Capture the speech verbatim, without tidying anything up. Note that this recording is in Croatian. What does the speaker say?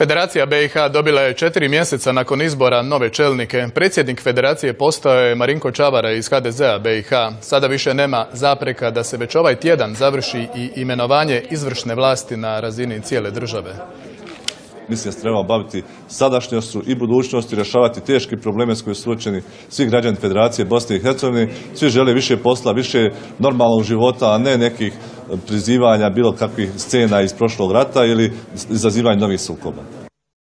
Federacija B i H dobila je četiri mjeseca nakon izbora nove čelnike. Predsjednik federacije postao je Marinko Čavara iz H D Z-a B i H. Sada više nema zapreka da se već ovaj tjedan završi i imenovanje izvršne vlasti na razini cijele države. Mislim da se trebamo baviti sadašnjošću i budućnosti, rješavati teške probleme s kojima su suočeni svi građani Federacije Bosne i Hercegovine. Svi žele više posla, više normalnog života, a ne nekih prizivanja bilo kakvih scena iz prošlog rata ili izazivanja novih sukoba.